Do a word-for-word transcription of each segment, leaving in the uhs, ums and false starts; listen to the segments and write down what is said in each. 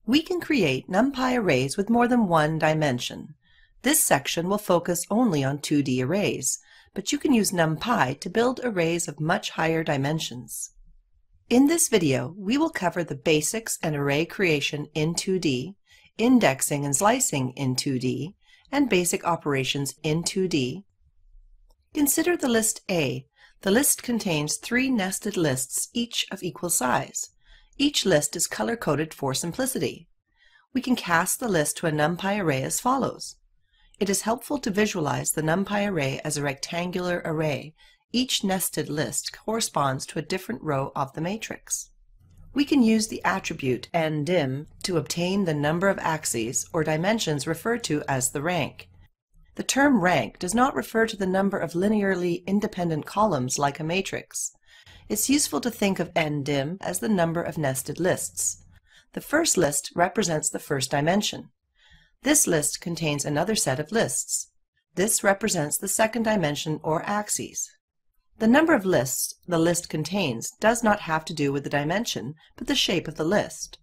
We can create Numpy arrays with more than one dimension. This section will focus only on two D arrays, but you can use Numpy to build arrays of much higher dimensions. In this video, we will cover the basics and array creation in two D, indexing and slicing in two D, and basic operations in two D. Consider the list A. The list contains three nested lists, each of equal size. Each list is color-coded for simplicity. We can cast the list to a Numpy array as follows. It is helpful to visualize the Numpy array as a rectangular array. Each nested list corresponds to a different row of the matrix. We can use the attribute ndim to obtain the number of axes or dimensions referred to as the rank. The term rank does not refer to the number of linearly independent columns like a matrix. It's useful to think of ndim as the number of nested lists. The first list represents the first dimension. This list contains another set of lists. This represents the second dimension or axes. The number of lists the list contains does not have to do with the dimension, but the shape of the list.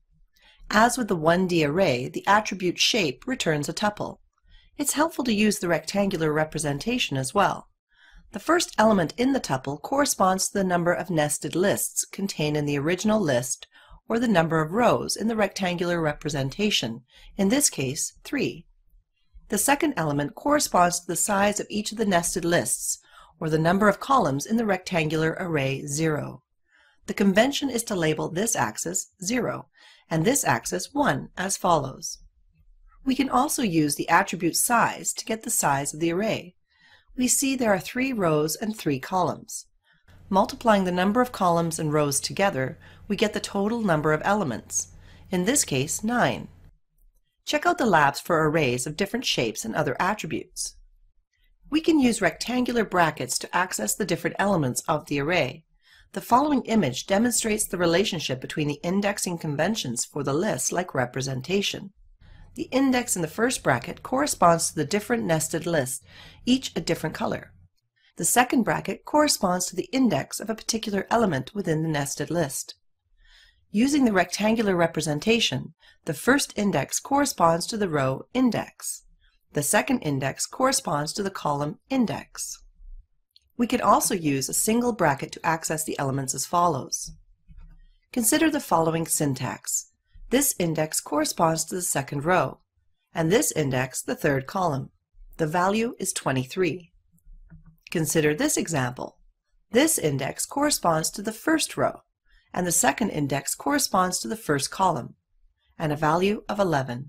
As with the one D array, the attribute shape returns a tuple. It's helpful to use the rectangular representation as well. The first element in the tuple corresponds to the number of nested lists contained in the original list, or the number of rows in the rectangular representation, in this case, three. The second element corresponds to the size of each of the nested lists, or the number of columns in the rectangular array, zero. The convention is to label this axis zero, and this axis one, as follows. We can also use the attribute size to get the size of the array. We see there are three rows and three columns. Multiplying the number of columns and rows together, we get the total number of elements, in this case nine. Check out the labs for arrays of different shapes and other attributes. We can use rectangular brackets to access the different elements of the array. The following image demonstrates the relationship between the indexing conventions for the list like representation. The index in the first bracket corresponds to the different nested lists, each a different color. The second bracket corresponds to the index of a particular element within the nested list. Using the rectangular representation, the first index corresponds to the row index. The second index corresponds to the column index. We can also use a single bracket to access the elements as follows. Consider the following syntax. This index corresponds to the second row, and this index the third column. The value is twenty-three. Consider this example. This index corresponds to the first row, and the second index corresponds to the first column, and a value of eleven.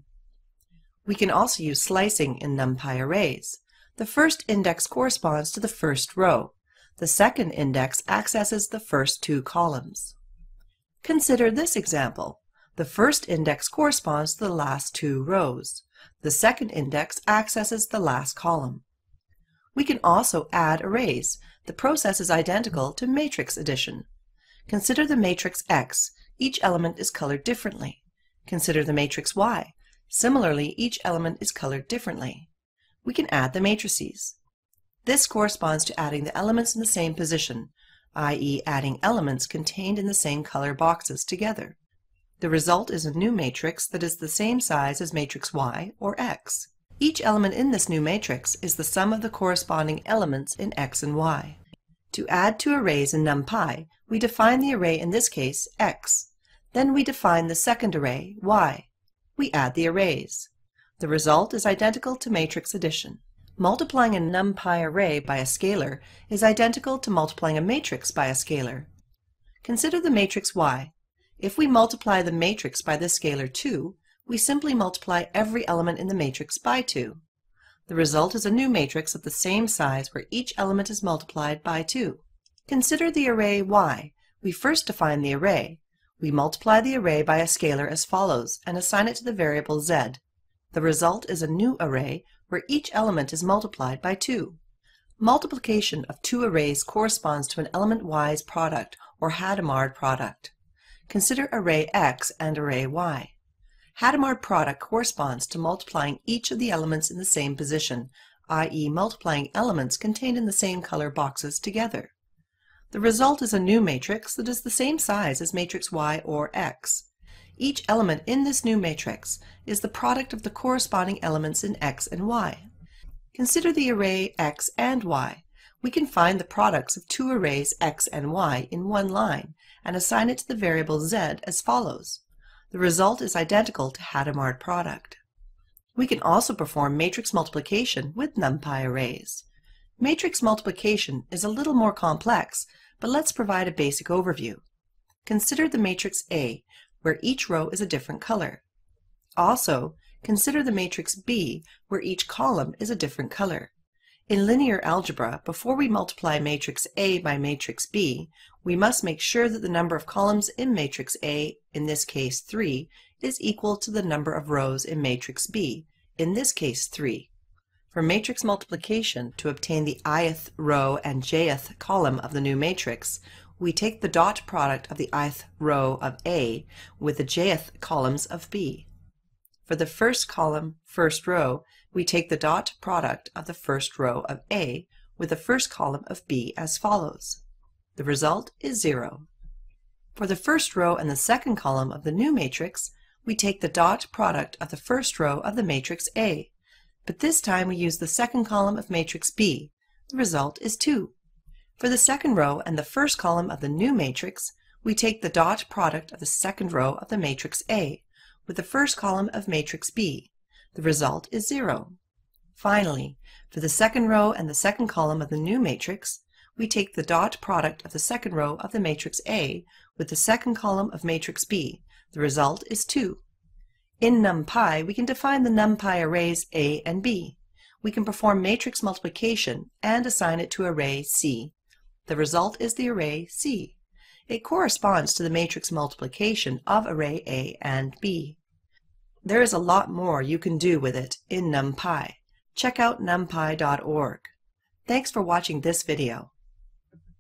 We can also use slicing in Numpy arrays. The first index corresponds to the first row. The second index accesses the first two columns. Consider this example. The first index corresponds to the last two rows. The second index accesses the last column. We can also add arrays. The process is identical to matrix addition. Consider the matrix X. Each element is colored differently. Consider the matrix Y. Similarly, each element is colored differently. We can add the matrices. This corresponds to adding the elements in the same position, that is adding elements contained in the same color boxes together. The result is a new matrix that is the same size as matrix Y or X. Each element in this new matrix is the sum of the corresponding elements in X and Y. To add two arrays in Numpy, we define the array in this case X. Then we define the second array Y. We add the arrays. The result is identical to matrix addition. Multiplying a Numpy array by a scalar is identical to multiplying a matrix by a scalar. Consider the matrix Y. If we multiply the matrix by the scalar two, we simply multiply every element in the matrix by two. The result is a new matrix of the same size where each element is multiplied by two. Consider the array Y. We first define the array. We multiply the array by a scalar as follows and assign it to the variable z. The result is a new array where each element is multiplied by two. Multiplication of two arrays corresponds to an element Y's product or Hadamard product. Consider array X and array Y. Hadamard product corresponds to multiplying each of the elements in the same position, that is multiplying elements contained in the same color boxes together. The result is a new matrix that is the same size as matrix Y or X. Each element in this new matrix is the product of the corresponding elements in X and Y. Consider the array X and Y. We can find the products of two arrays X and Y in one line and assign it to the variable Z as follows. The result is identical to Hadamard product. We can also perform matrix multiplication with Numpy arrays. Matrix multiplication is a little more complex, but let's provide a basic overview. Consider the matrix A, where each row is a different color. Also, consider the matrix B, where each column is a different color. In linear algebra, before we multiply matrix A by matrix B, we must make sure that the number of columns in matrix A, in this case three, is equal to the number of rows in matrix B, in this case three. For matrix multiplication, to obtain the i-th row and j-th column of the new matrix, we take the dot product of the i-th row of A with the j-th columns of B. For the first column, first row, we take the dot product of the first row of A with the first column of B as follows. The result is zero. For the first row and the second column of the new matrix, we take the dot product of the first row of the matrix A, but this time we use the second column of matrix B. The result is two. For the second row and the first column of the new matrix, we take the dot product of the second row of the matrix A with the first column of matrix B. The result is zero. Finally, for the second row and the second column of the new matrix, we take the dot product of the second row of the matrix A with the second column of matrix B. The result is two. In Numpy, we can define the Numpy arrays A and B. We can perform matrix multiplication and assign it to array C. The result is the array C. It corresponds to the matrix multiplication of array A and B. There is a lot more you can do with it in Numpy. Check out numpy dot org. Thanks for watching this video.